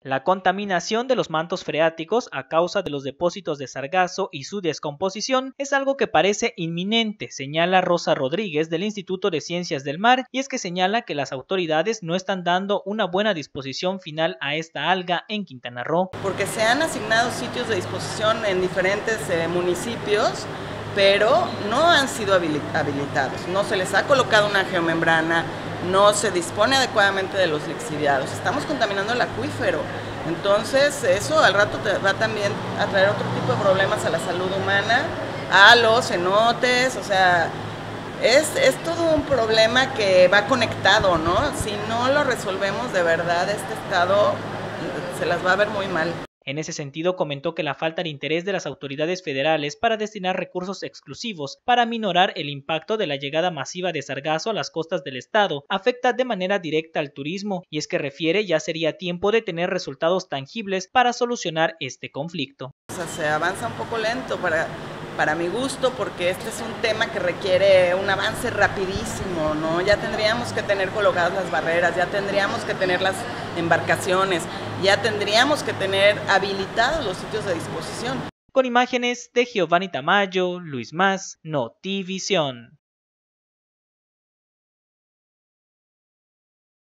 La contaminación de los mantos freáticos a causa de los depósitos de sargazo y su descomposición es algo que parece inminente, señala Rosa Rodríguez del Instituto de Ciencias del Mar, y es que señala que las autoridades no están dando una buena disposición final a esta alga en Quintana Roo. Porque se han asignado sitios de disposición en diferentes municipios, pero no han sido habilitados, no se les ha colocado una geomembrana, no se dispone adecuadamente de los lixiviados, estamos contaminando el acuífero, entonces eso al rato te va también a traer otro tipo de problemas a la salud humana, a los cenotes, o sea, es todo un problema que va conectado, ¿no? Si no lo resolvemos de verdad, este estado se las va a ver muy mal. En ese sentido, comentó que la falta de interés de las autoridades federales para destinar recursos exclusivos para minorar el impacto de la llegada masiva de sargazo a las costas del estado afecta de manera directa al turismo, y es que refiere ya sería tiempo de tener resultados tangibles para solucionar este conflicto. O sea, se avanza un poco lento para mi gusto, porque este es un tema que requiere un avance rapidísimo, ¿no? Ya tendríamos que tener colocadas las barreras, ya tendríamos que tener las embarcaciones, ya tendríamos que tener habilitados los sitios de disposición. Con imágenes de Giovanni Tamayo, Luis Mas, Notivisión.